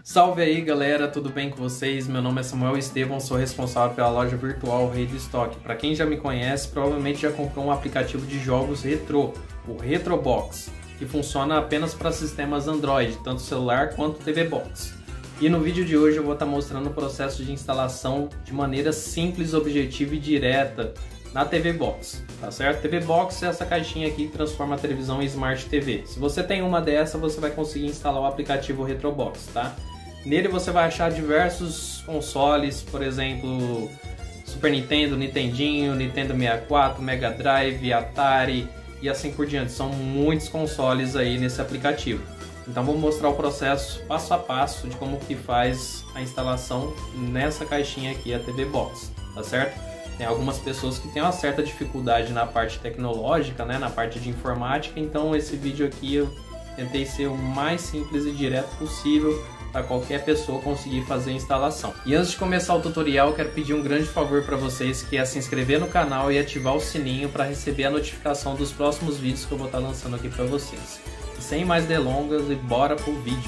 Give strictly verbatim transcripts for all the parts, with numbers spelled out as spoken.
Salve aí galera, tudo bem com vocês? Meu nome é Samuel Estevão, sou responsável pela loja virtual Rei do Estoque. Para quem já me conhece, provavelmente já comprou um aplicativo de jogos retrô, o Retrobox, que funciona apenas para sistemas Android, tanto celular quanto T V Box. E no vídeo de hoje eu vou estar mostrando o processo de instalação de maneira simples, objetiva e direta na T V Box, tá certo? T V Box é essa caixinha aqui que transforma a televisão em Smart T V. Se você tem uma dessa, você vai conseguir instalar o aplicativo Retrobox, tá? Nele você vai achar diversos consoles, por exemplo, Super Nintendo, Nintendinho, Nintendo sessenta e quatro, Mega Drive, Atari e assim por diante. São muitos consoles aí nesse aplicativo. Então vou mostrar o processo passo a passo de como que faz a instalação nessa caixinha aqui, a T V Box, tá certo? Tem algumas pessoas que têm uma certa dificuldade na parte tecnológica, né, na parte de informática, então esse vídeo aqui eu tentei ser o mais simples e direto possível para qualquer pessoa conseguir fazer a instalação. E antes de começar o tutorial, eu quero pedir um grande favor para vocês, que é se inscrever no canal e ativar o sininho para receber a notificação dos próximos vídeos que eu vou estar lançando aqui para vocês. E sem mais delongas, e bora pro vídeo!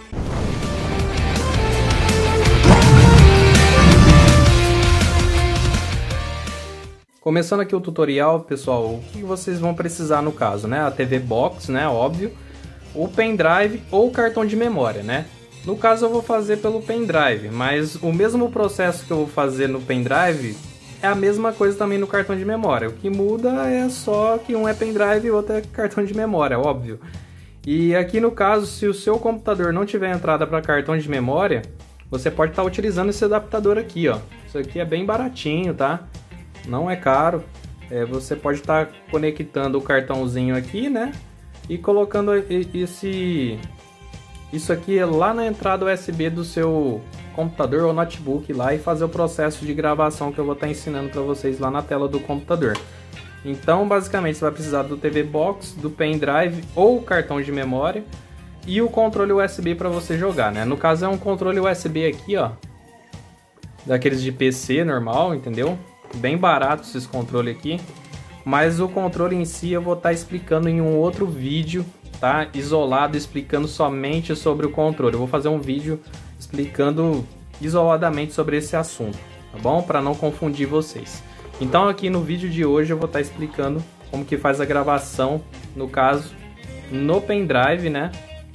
Começando aqui o tutorial, pessoal, o que vocês vão precisar no caso, né? A T V Box, né? Óbvio, o pendrive ou o cartão de memória, né? No caso eu vou fazer pelo pendrive, mas o mesmo processo que eu vou fazer no pendrive é a mesma coisa também no cartão de memória. O que muda é só que um é pendrive e o outro é cartão de memória, óbvio. E aqui no caso, se o seu computador não tiver entrada para cartão de memória, você pode estar utilizando esse adaptador aqui, ó. Isso aqui é bem baratinho, tá? Não é caro. É, você pode estar conectando o cartãozinho aqui, né? E colocando esse... isso aqui é lá na entrada U S B do seu computador ou notebook lá e fazer o processo de gravação que eu vou estar ensinando para vocês lá na tela do computador. Então, basicamente, você vai precisar do T V Box, do pendrive ou cartão de memória e o controle U S B para você jogar, né? No caso é um controle U S B aqui, ó, daqueles de P C normal, entendeu? Bem barato esses controles aqui, mas o controle em si eu vou estar explicando em um outro vídeo, tá? Isolado, explicando somente sobre o controle. Eu vou fazer um vídeo explicando isoladamente sobre esse assunto, tá bom? Para não confundir vocês. Então aqui no vídeo de hoje eu vou estar explicando como que faz a gravação, no caso, no pendrive, né?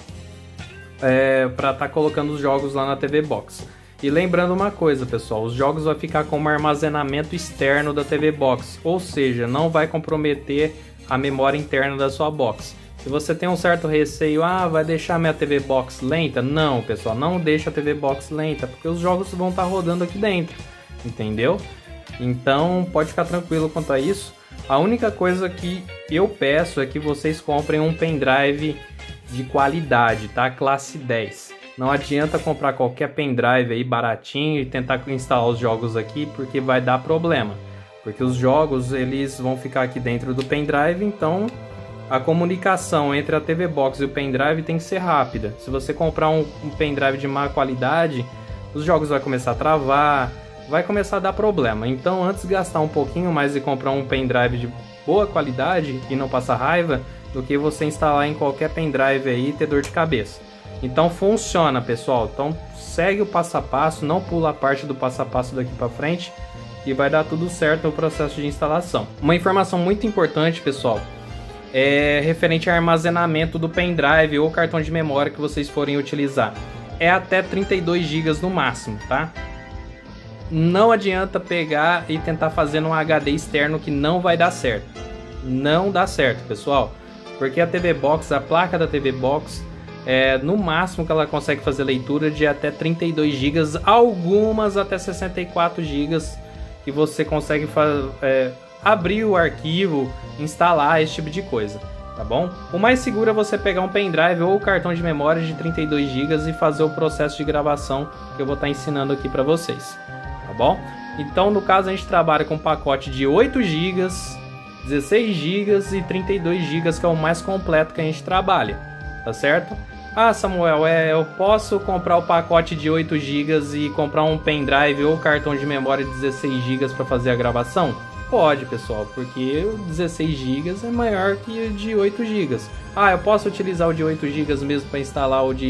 É, para estar colocando os jogos lá na T V Box. E lembrando uma coisa, pessoal, os jogos vão ficar como armazenamento externo da T V Box, ou seja, não vai comprometer a memória interna da sua box. Se você tem um certo receio, ah, vai deixar minha T V Box lenta? Não, pessoal, não deixa a T V Box lenta, porque os jogos vão estar rodando aqui dentro, entendeu? Então, pode ficar tranquilo quanto a isso. A única coisa que eu peço é que vocês comprem um pendrive de qualidade, tá? Classe dez. Não adianta comprar qualquer pendrive aí baratinho e tentar instalar os jogos aqui, porque vai dar problema. Porque os jogos, eles vão ficar aqui dentro do pendrive, então a comunicação entre a T V Box e o pendrive tem que ser rápida. Se você comprar um, um pendrive de má qualidade, os jogos vão começar a travar, vai começar a dar problema. Então, antes de gastar um pouquinho mais e comprar um pendrive de boa qualidade e não passar raiva, do que você instalar em qualquer pendrive aí e ter dor de cabeça. Então funciona, pessoal. Então segue o passo a passo, não pula a parte do passo a passo daqui para frente e vai dar tudo certo no processo de instalação. Uma informação muito importante, pessoal, é referente ao armazenamento do pendrive ou cartão de memória que vocês forem utilizar. É até trinta e dois gigas no máximo, tá? Não adianta pegar e tentar fazer num H D externo, que não vai dar certo. Não dá certo, pessoal, porque a T V Box, a placa da T V Box, é, no máximo que ela consegue fazer leitura de até trinta e dois gigas, algumas até sessenta e quatro gigas, que você consegue é, abrir o arquivo, instalar, esse tipo de coisa, tá bom? O mais seguro é você pegar um pendrive ou cartão de memória de trinta e dois gigas e fazer o processo de gravação que eu vou estar ensinando aqui para vocês, tá bom? Então, no caso, a gente trabalha com um pacote de oito gigas, dezesseis gigas e trinta e dois gigas, que é o mais completo que a gente trabalha, tá certo? Ah, Samuel, é, eu posso comprar o pacote de oito gigas e comprar um pendrive ou cartão de memória de dezesseis gigas para fazer a gravação? Pode, pessoal, porque o dezesseis gigas é maior que o de oito gigas. Ah, eu posso utilizar o de oito gigas mesmo para instalar o de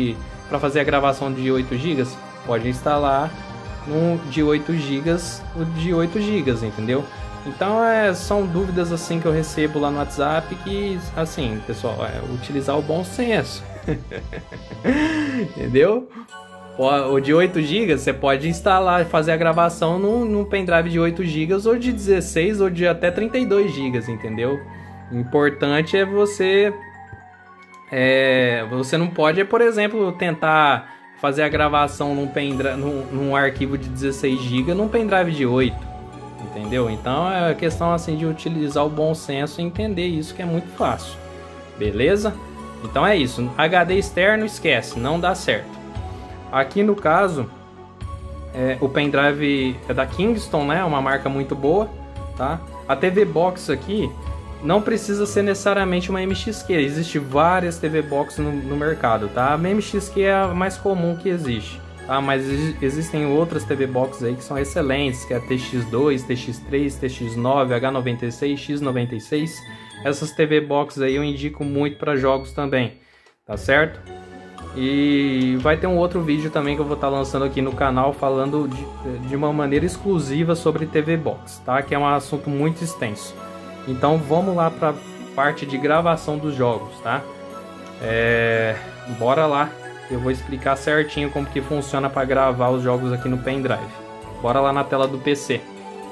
para fazer a gravação de oito gigas, pode instalar no de oito gigas, o de oito gigas, entendeu? Então é, são dúvidas assim que eu recebo lá no WhatsApp que, assim, pessoal, é utilizar o bom senso. Entendeu? O de oito gigas você pode instalar, fazer a gravação num, num pendrive de oito gigas ou de dezesseis ou de até trinta e dois gigas, entendeu? O importante é você... É, você não pode, por exemplo, tentar fazer a gravação num, pendrive, num, num arquivo de dezesseis gigas num pendrive de oito, entendeu? Então é questão assim de utilizar o bom senso e entender isso, que é muito fácil, beleza? Então é isso, H D externo esquece, não dá certo. Aqui no caso, é, o pendrive é da Kingston, né? Uma marca muito boa, tá? A T V Box aqui não precisa ser necessariamente uma M X Q. Existem várias T V Box no, no mercado, tá? A M X Q é a mais comum que existe, tá? Mas existem outras T V Box aí que são excelentes, que é a T X dois, T X três, T X nove, H noventa e seis, X noventa e seis. Essas T V Box aí eu indico muito para jogos também, tá certo? E vai ter um outro vídeo também que eu vou estar lançando aqui no canal falando de, de uma maneira exclusiva sobre T V Box, tá? Que é um assunto muito extenso. Então vamos lá para a parte de gravação dos jogos, tá? É, bora lá, eu vou explicar certinho como que funciona para gravar os jogos aqui no pendrive. Bora lá na tela do P C.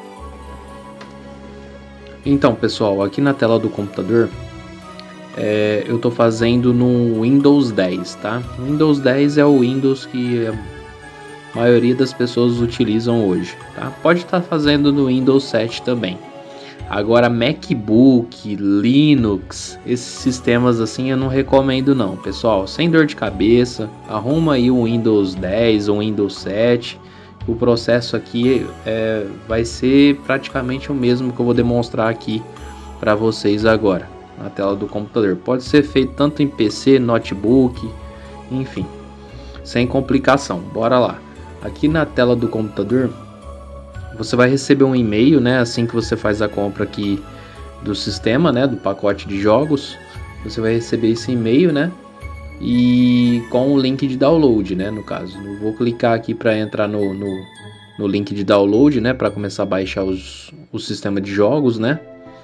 Então, pessoal, aqui na tela do computador, é, eu tô fazendo no Windows dez, tá? O Windows dez é o Windows que a maioria das pessoas utilizam hoje, tá? Pode estar fazendo no Windows sete também. Agora, MacBook, Linux, esses sistemas assim eu não recomendo não, pessoal. Sem dor de cabeça, arruma aí o Windows dez ou Windows sete. O processo aqui é, vai ser praticamente o mesmo que eu vou demonstrar aqui para vocês agora na tela do computador. Pode ser feito tanto em P C, notebook, enfim, sem complicação. Bora lá. Aqui na tela do computador você vai receber um e-mail, né, assim que você faz a compra aqui do sistema, né, do pacote de jogos. Você vai receber esse e-mail, né, e com o link de download, né, no caso. Eu vou clicar aqui para entrar no, no, no link de download, né, para começar a baixar os, o sistema de jogos, né.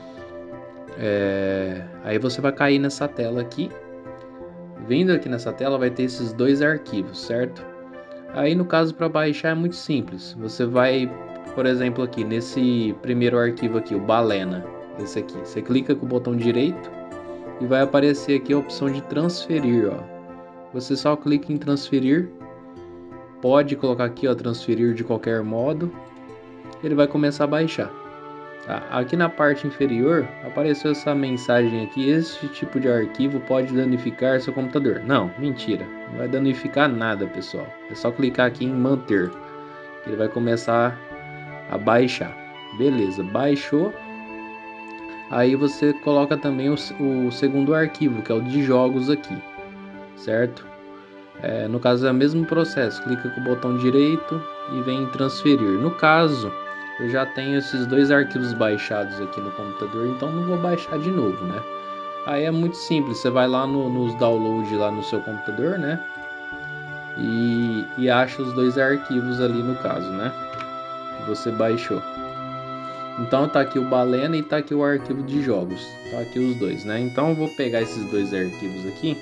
É, aí você vai cair nessa tela aqui. Vindo aqui nessa tela vai ter esses dois arquivos, certo? Aí no caso para baixar é muito simples. Você vai, por exemplo, aqui nesse primeiro arquivo aqui, o Balena, esse aqui. Você clica com o botão direito e vai aparecer aqui a opção de transferir, ó. Você só clica em transferir. Pode colocar aqui, ó, transferir de qualquer modo. Ele vai começar a baixar. Tá? Aqui na parte inferior apareceu essa mensagem aqui: este tipo de arquivo pode danificar seu computador. Não, mentira, não vai danificar nada, pessoal. É só clicar aqui em manter, ele vai começar a baixar. Beleza, baixou. Aí você coloca também o, o segundo arquivo, que é o de jogos aqui, certo? É, no caso é o mesmo processo, clica com o botão direito e vem em transferir. No caso eu já tenho esses dois arquivos baixados aqui no computador, então não vou baixar de novo, né? Aí é muito simples, você vai lá no, nos downloads lá no seu computador, né? E, e acha os dois arquivos ali no caso, né? Que você baixou. Então tá aqui o Balena e tá aqui o arquivo de jogos. Tá aqui os dois, né? Então eu vou pegar esses dois arquivos aqui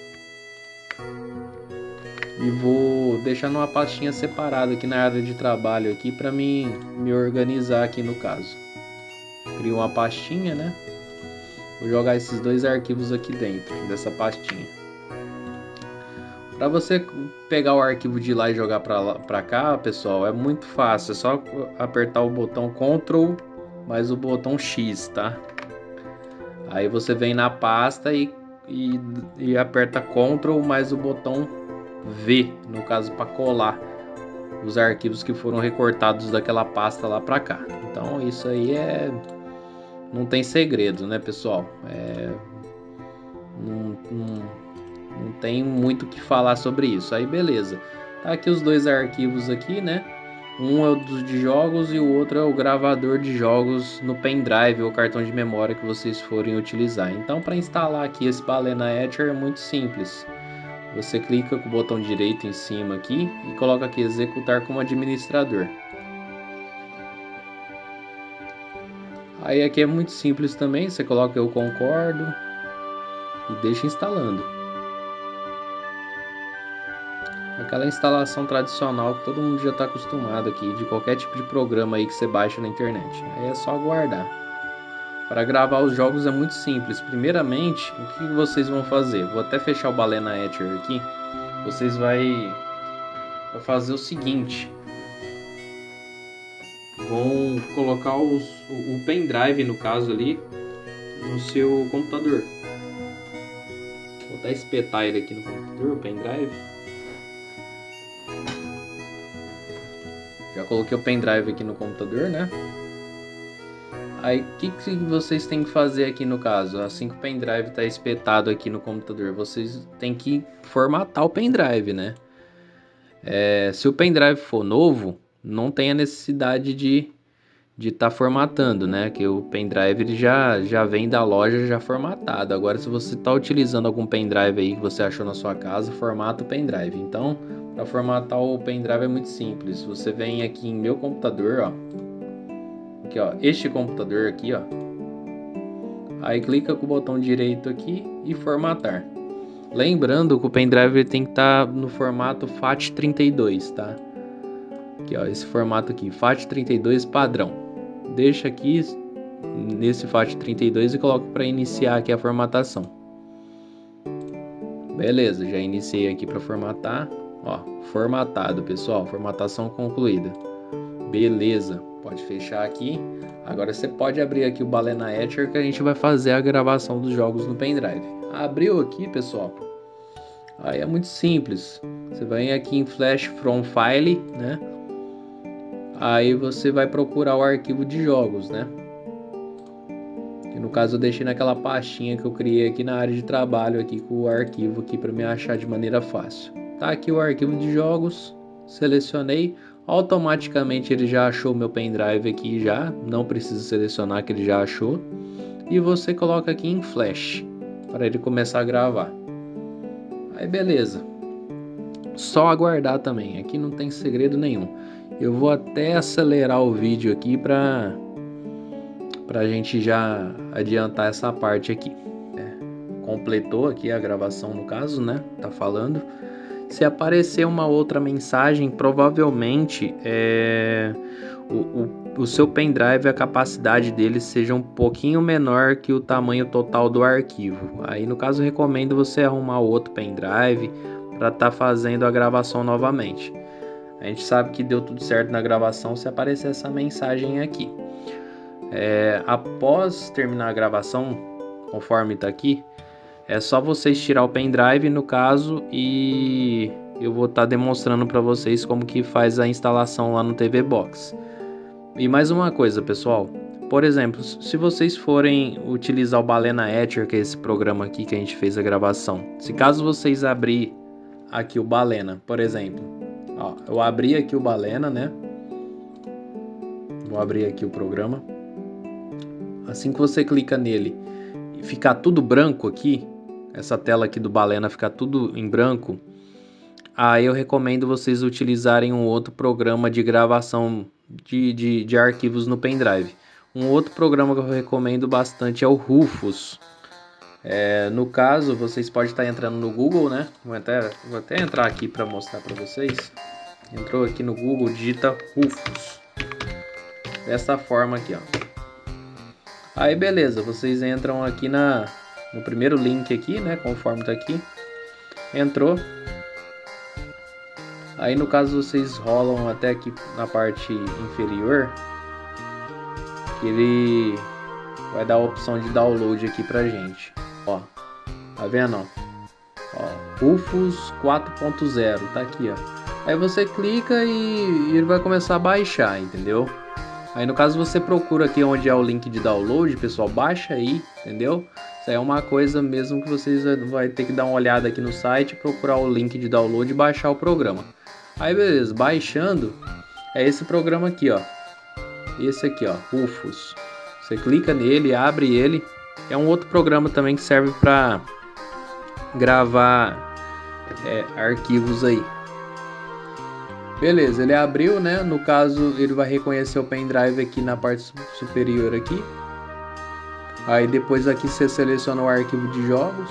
e vou deixar numa pastinha separada aqui na área de trabalho aqui para mim me organizar aqui no caso. Crio uma pastinha, né? Vou jogar esses dois arquivos aqui dentro dessa pastinha. Para você pegar o arquivo de lá e jogar para lá, para cá, pessoal, é muito fácil. É só apertar o botão Ctrl mais o botão X, tá? Aí você vem na pasta e, e, e aperta Ctrl mais o botão V, no caso, para colar os arquivos que foram recortados daquela pasta lá para cá. Então isso aí é, não tem segredo, né, pessoal? É, não, não, não tem muito o que falar sobre isso. Aí beleza, tá aqui os dois arquivos aqui, né? Um é o dos de jogos e o outro é o gravador de jogos no pendrive ou cartão de memória que vocês forem utilizar. Então para instalar aqui esse Balena Etcher é muito simples. você clica com o botão direito em cima aqui e coloca aqui executar como administrador. Aí aqui é muito simples também, você coloca eu concordo e deixa instalando. Aquela instalação tradicional que todo mundo já está acostumado aqui, de qualquer tipo de programa aí que você baixa na internet. Aí é só aguardar. Para gravar os jogos é muito simples. Primeiramente, o que vocês vão fazer? Vou até fechar o Balena Etcher aqui. Vocês vai, vai fazer o seguinte. Vão colocar os, o, o pendrive, no caso ali, no seu computador. Vou até espetar ele aqui no computador, o pendrive. Já coloquei o pendrive aqui no computador, né? Aí, o que, que vocês têm que fazer aqui no caso? Assim que o pendrive está espetado aqui no computador, vocês têm que formatar o pendrive, né? É, se o pendrive for novo, não tem a necessidade de de estar tá formatando, né? Que o pendrive ele já, já vem da loja já formatado. Agora, se você está utilizando algum pendrive aí que você achou na sua casa, formata o pendrive. Então, para formatar o pendrive é muito simples. Você vem aqui em meu computador, ó. Aqui, ó, este computador aqui, ó. Aí clica com o botão direito aqui e formatar. Lembrando que o pendrive tem que estar tá no formato FAT trinta e dois, tá? Aqui, ó, esse formato aqui, FAT trinta e dois padrão. Deixa aqui nesse FAT trinta e dois e coloco para iniciar aqui a formatação. Beleza, já iniciei aqui para formatar. Ó, formatado, pessoal, formatação concluída. Beleza, pode fechar aqui. Agora você pode abrir aqui o Balena Etcher que a gente vai fazer a gravação dos jogos no pendrive. Abriu aqui, pessoal. Aí é muito simples. Você vem aqui em Flash from File, né? Aí você vai procurar o arquivo de jogos, né? E no caso eu deixei naquela pastinha que eu criei aqui na área de trabalho aqui com o arquivo aqui para me achar de maneira fácil. Tá aqui o arquivo de jogos, selecionei, automaticamente ele já achou meu pendrive aqui já, não preciso selecionar que ele já achou. E você coloca aqui em Flash para ele começar a gravar. Aí beleza. Só aguardar também, aqui não tem segredo nenhum. Eu vou até acelerar o vídeo aqui para para a gente já adiantar essa parte aqui. É, completou aqui a gravação no caso, né? Tá falando. Se aparecer uma outra mensagem, provavelmente é, o, o, o seu pendrive, a capacidade dele seja um pouquinho menor que o tamanho total do arquivo. Aí no caso eu recomendo você arrumar outro pendrive para estar tá fazendo a gravação novamente. A gente sabe que deu tudo certo na gravação se aparecer essa mensagem aqui. É, após terminar a gravação, conforme está aqui, é só vocês tirar o pendrive no caso e eu vou estar tá demonstrando para vocês como que faz a instalação lá no T V Box. E mais uma coisa, pessoal. Por exemplo, se vocês forem utilizar o Balena Etcher, que é esse programa aqui que a gente fez a gravação. Se caso vocês abrir aqui o Balena, por exemplo. Ó, eu abri aqui o Balena, né? Vou abrir aqui o programa. Assim que você clica nele e ficar tudo branco aqui, essa tela aqui do Balena ficar tudo em branco, aí eu recomendo vocês utilizarem um outro programa de gravação de, de, de arquivos no pendrive. Um outro programa que eu recomendo bastante é o Rufus. É, no caso, vocês podem estar entrando no Google, né? Vou até, vou até entrar aqui para mostrar para vocês. Entrou aqui no Google, digita Rufus. Dessa forma aqui, ó. Aí beleza, vocês entram aqui na, no primeiro link aqui, né? Conforme tá aqui. Entrou. Aí no caso vocês rolam até aqui na parte inferior. Que ele vai dar a opção de download aqui pra gente. Ó, tá vendo? Ó, Rufus quatro ponto zero, tá aqui, ó. Aí você clica e ele vai começar a baixar, entendeu? Aí no caso você procura aqui onde é o link de download, pessoal, baixa aí, entendeu? Isso aí é uma coisa mesmo que vocês vai ter que dar uma olhada aqui no site, procurar o link de download e baixar o programa. Aí beleza, baixando, é esse programa aqui, ó. Esse aqui, ó, Rufus. Você clica nele, abre ele. É um outro programa também que serve para gravar é, arquivos aí. Beleza, ele abriu, né? No caso, ele vai reconhecer o pendrive aqui na parte superior aqui. Aí depois aqui você seleciona o arquivo de jogos.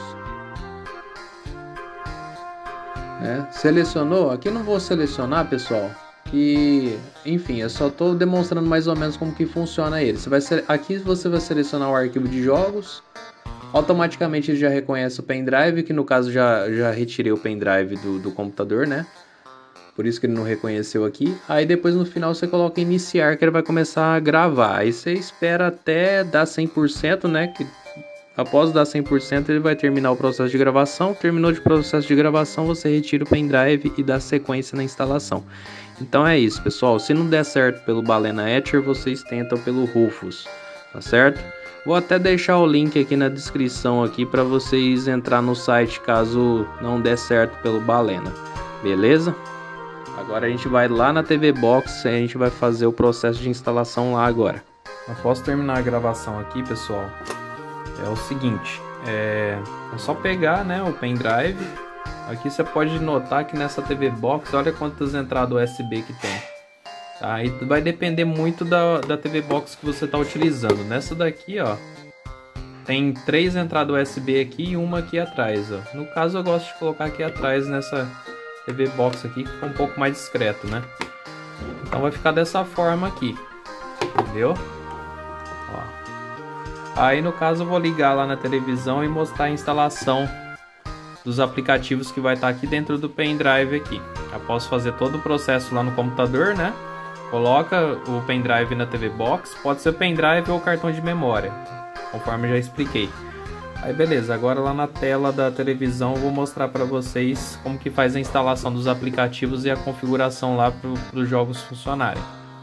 Né? Selecionou, aqui eu não vou selecionar, pessoal, que enfim, eu só estou demonstrando mais ou menos como que funciona ele. Você vai aqui você vai selecionar o arquivo de jogos, automaticamente ele já reconhece o pendrive, que no caso já, já retirei o pendrive do, do computador, né? Por isso que ele não reconheceu aqui. Aí depois no final você coloca iniciar, que ele vai começar a gravar. Aí você espera até dar cem por cento, né? Que após dar cem por cento ele vai terminar o processo de gravação. Terminou de processo de gravação, você retira o pendrive e dá sequência na instalação. Então é isso, pessoal. Se não der certo pelo Balena Etcher, vocês tentam pelo Rufus, tá certo? Vou até deixar o link aqui na descrição aqui para vocês entrar no site caso não der certo pelo Balena. Beleza? Agora a gente vai lá na T V Box e a gente vai fazer o processo de instalação lá agora. Após terminar a gravação aqui, pessoal, é o seguinte, é, é só pegar, né, o pendrive. Aqui você pode notar que nessa T V Box, olha quantas entradas U S B que tem. Tá? E vai depender muito da, da T V Box que você está utilizando. Nessa daqui, ó, tem três entradas U S B aqui e uma aqui atrás. Ó. No caso, eu gosto de colocar aqui atrás nessa T V Box aqui, que fica um pouco mais discreto, né? Então vai ficar dessa forma aqui, entendeu? Ó. Aí no caso eu vou ligar lá na televisão e mostrar a instalação dos aplicativos que vai estar aqui dentro do pendrive aqui. Após fazer todo o processo lá no computador, né? Coloca o pendrive na T V Box, pode ser pendrive ou cartão de memória, conforme eu já expliquei. Aí beleza, agora lá na tela da televisão eu vou mostrar para vocês como que faz a instalação dos aplicativos e a configuração lá para os jogos funcionarem.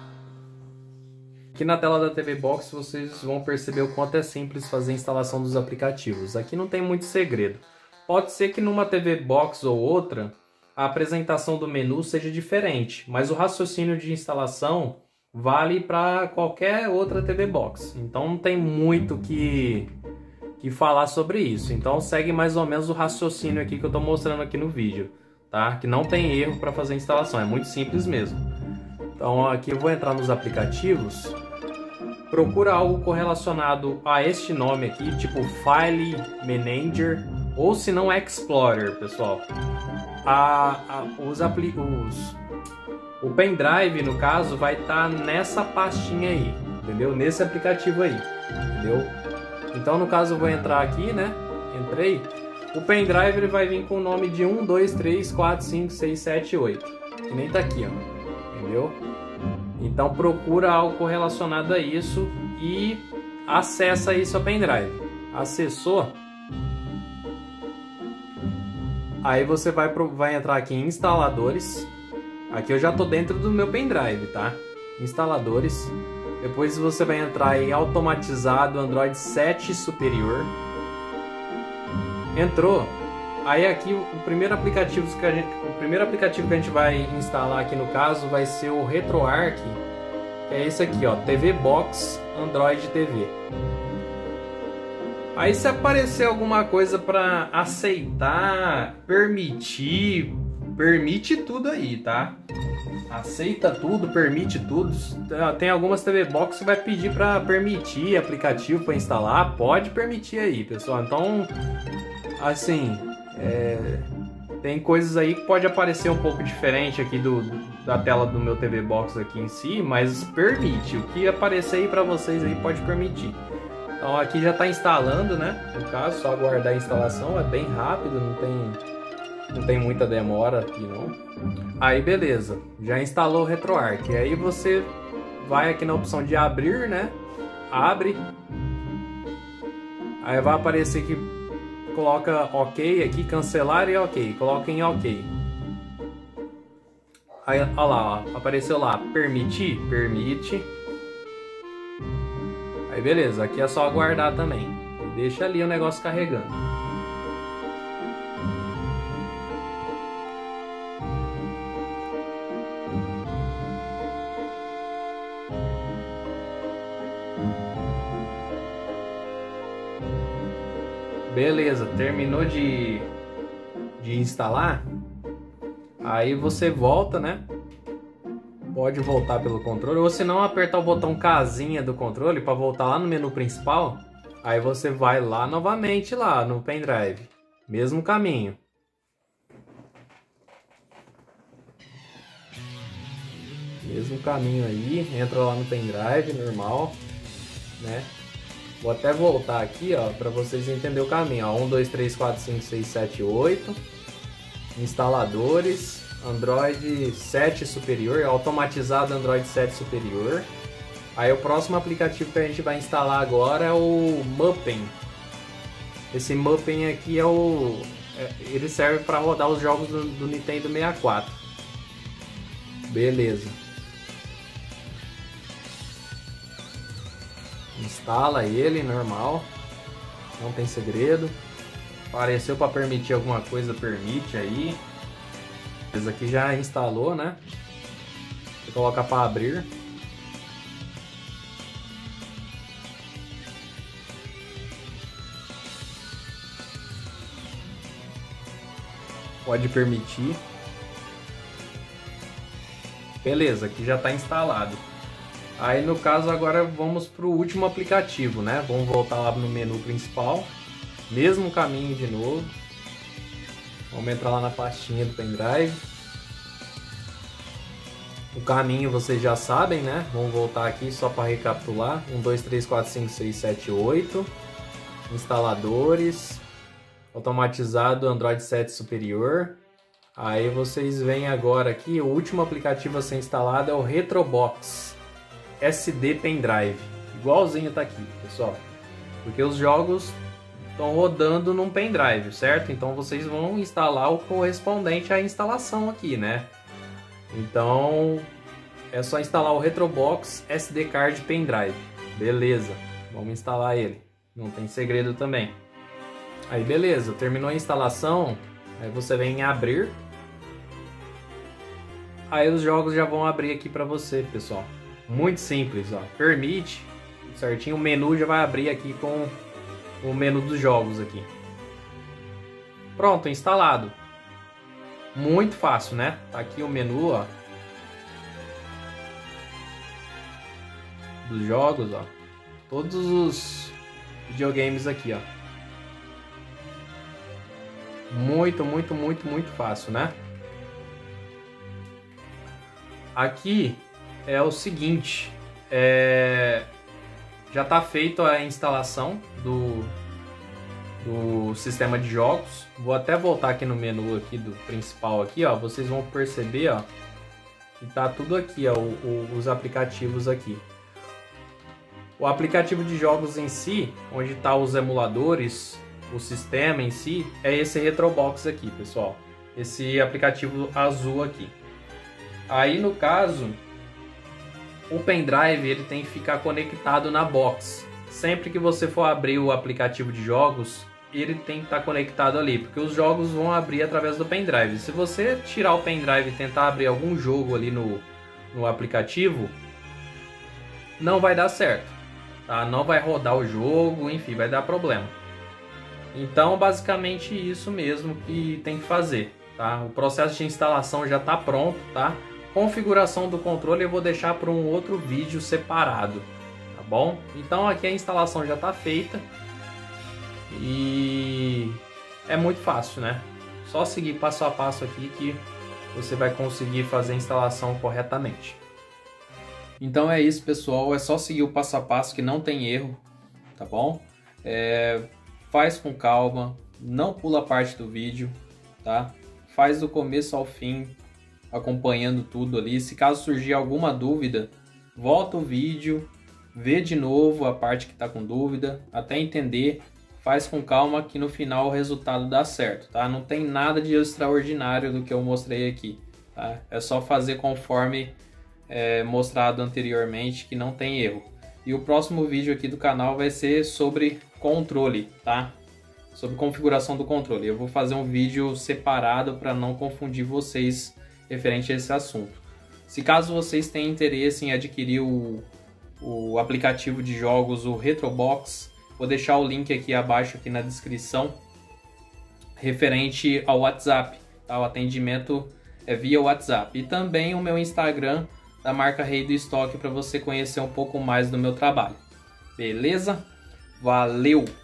Aqui na tela da T V Box vocês vão perceber o quanto é simples fazer a instalação dos aplicativos. Aqui não tem muito segredo. Pode ser que numa T V Box ou outra a apresentação do menu seja diferente, mas o raciocínio de instalação vale para qualquer outra T V Box. Então não tem muito que... e falar sobre isso. Então segue mais ou menos o raciocínio aqui que eu estou mostrando aqui no vídeo, tá? Que não tem erro para fazer a instalação, é muito simples mesmo. Então aqui eu vou entrar nos aplicativos, procura algo correlacionado a este nome aqui, tipo File Manager ou se não Explorer, pessoal. A, a, os, apli os, o pendrive no caso vai estar tá nessa pastinha aí, entendeu? Nesse aplicativo aí, entendeu? Então no caso eu vou entrar aqui, né? Entrei. O pendrive ele vai vir com o nome de um, dois, três, quatro, cinco, seis, sete, oito. Que nem tá aqui, ó. Entendeu? Então procura algo correlacionado a isso e acessa isso ao pendrive. Acessou. Aí você vai, pro, vai entrar aqui em instaladores. Aqui eu já tô dentro do meu pendrive, tá? Instaladores. Depois você vai entrar em automatizado Android sete superior. Entrou. Aí aqui o primeiro aplicativo que a gente, o primeiro aplicativo que a gente vai instalar aqui no caso vai ser o RetroArch, que é esse aqui, ó, T V Box Android T V. Aí se aparecer alguma coisa para aceitar, permitir, permite tudo aí, tá? Aceita tudo, permite tudo. Tem algumas T V Box que vai pedir para permitir aplicativo para instalar. Pode permitir aí, pessoal. Então, assim, é, tem coisas aí que pode aparecer um pouco diferente aqui do, da tela do meu T V Box aqui em si, mas permite. O que aparecer aí para vocês aí pode permitir. Então aqui já está instalando, né? No caso, só aguardar a instalação. É bem rápido, não tem... Não tem muita demora aqui não. Aí beleza, já instalou o RetroArch. Aí você vai aqui na opção de abrir, né? Abre. Aí vai aparecer que coloca OK aqui, cancelar e OK. Coloca em OK. Aí olha lá, ó, apareceu lá, permitir, permite. Aí beleza, aqui é só aguardar também. Deixa ali o negócio carregando. Beleza, terminou de, de instalar, aí você volta, né? Pode voltar pelo controle, ou se não apertar o botão casinha do controle para voltar lá no menu principal, aí você vai lá novamente lá no pendrive, mesmo caminho. Mesmo caminho aí, entra lá no pendrive normal, né? Vou até voltar aqui, ó, para vocês entenderem o caminho, ó. um, dois, três, quatro, cinco, seis, sete, oito. Instaladores, Android sete superior, automatizado Android sete superior. Aí o próximo aplicativo que a gente vai instalar agora é o Mupen. Esse Mupen aqui é o, ele serve para rodar os jogos do, do Nintendo sessenta e quatro. Beleza. Instala ele normal, não tem segredo. Apareceu para permitir alguma coisa, permite aí. Esse aqui já instalou, né? Você coloca para abrir. Pode permitir. Beleza, aqui já está instalado. Aí no caso agora vamos para o último aplicativo, né? Vamos voltar lá no menu principal. Mesmo caminho de novo. Vamos entrar lá na pastinha do pendrive. O caminho vocês já sabem, né? Vamos voltar aqui só para recapitular. um, dois, três, quatro, cinco, seis, sete, oito. Instaladores. Automatizado Android sete superior. Aí vocês veem agora aqui, o último aplicativo a ser instalado é o Retrobox S D Pendrive. Igualzinho tá aqui, pessoal. Porque os jogos estão rodando num pendrive, certo? Então vocês vão instalar o correspondente à instalação aqui, né? Então é só instalar o Retrobox S D Card Pendrive. Beleza, vamos instalar ele. Não tem segredo também. Aí beleza, terminou a instalação. Aí você vem em abrir. Aí os jogos já vão abrir aqui para você, pessoal. Muito simples, ó. Permite, certinho. O menu já vai abrir aqui com o menu dos jogos aqui. Pronto, instalado. Muito fácil, né? Tá aqui o menu, ó. Dos jogos, ó. Todos os videogames aqui, ó. Muito, muito, muito, muito fácil, né? Aqui é o seguinte, é... já está feita a instalação do, do sistema de jogos. Vou até voltar aqui no menu aqui do principal aqui, ó. Vocês vão perceber, ó, que tá tudo aqui, ó, o, o, os aplicativos aqui. O aplicativo de jogos em si, onde tá os emuladores, o sistema em si, é esse Retrobox aqui, pessoal. Esse aplicativo azul aqui. Aí no caso, o pendrive ele tem que ficar conectado na box. Sempre que você for abrir o aplicativo de jogos, ele tem que estar conectado ali, porque os jogos vão abrir através do pendrive. Se você tirar o pendrive e tentar abrir algum jogo ali no, no aplicativo, não vai dar certo, tá? Não vai rodar o jogo, enfim, vai dar problema. Então, basicamente isso mesmo que tem que fazer, tá? O processo de instalação já está pronto, tá? Configuração do controle eu vou deixar para um outro vídeo separado, tá bom? Então aqui a instalação já está feita e é muito fácil, né? Só seguir passo a passo aqui que você vai conseguir fazer a instalação corretamente. Então é isso, pessoal, é só seguir o passo a passo que não tem erro, tá bom? É... Faz com calma, não pula a parte do vídeo, tá? Faz do começo ao fim, acompanhando tudo ali. Se caso surgir alguma dúvida, volta o vídeo, vê de novo a parte que está com dúvida, até entender. Faz com calma que no final o resultado dá certo, tá? Não tem nada de extraordinário do que eu mostrei aqui, tá? É só fazer conforme é, mostrado anteriormente, que não tem erro. E o próximo vídeo aqui do canal vai ser sobre controle, tá? Sobre configuração do controle. Eu vou fazer um vídeo separado para não confundir vocês referente a esse assunto. Se caso vocês tenham interesse em adquirir o, o aplicativo de jogos, o Retrobox, vou deixar o link aqui abaixo aqui na descrição, referente ao WhatsApp, tá? O atendimento é via WhatsApp. E também o meu Instagram da marca Rei do Estoque para você conhecer um pouco mais do meu trabalho. Beleza? Valeu!